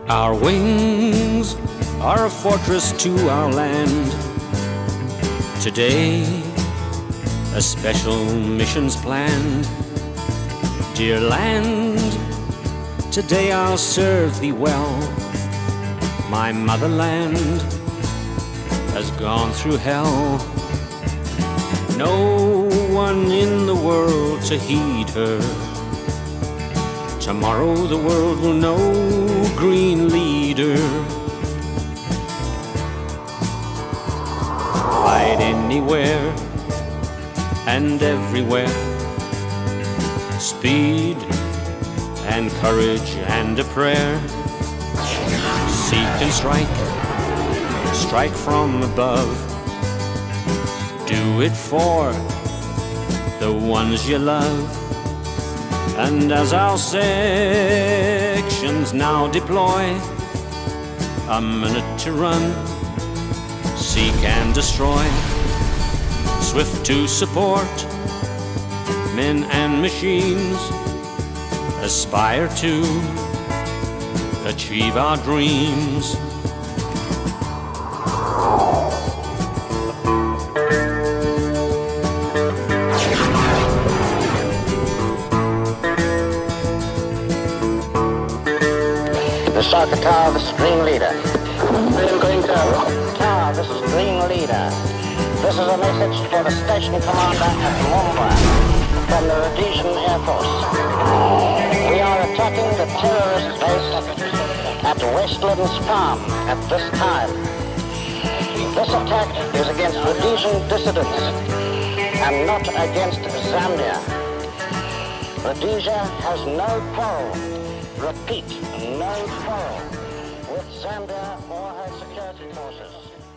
Our wings are a fortress to our land. Today, a special mission's planned. Dear land, today I'll serve thee well. My motherland has gone through hell. No one in the world to heed her. Tomorrow the world will know green leader. Fight anywhere and everywhere. Speed and courage and a prayer. Seek and strike from above. Do it for the ones you love. And as our sections now deploy, a minute to run, seek and destroy. Swift to support men and machines, aspire to achieve our dreams. Instructor Tower, this is Green Leader. Green Tower. Tower, this is Green Leader. This is a message for the station commander at Mumbai from the Rhodesian Air Force. We are attacking the terrorist base at Westlands Farm at this time. This attack is against Rhodesian dissidents and not against Zambia. Rhodesia has no quarrel. Repeat, no quarrel with Zambia or her security forces.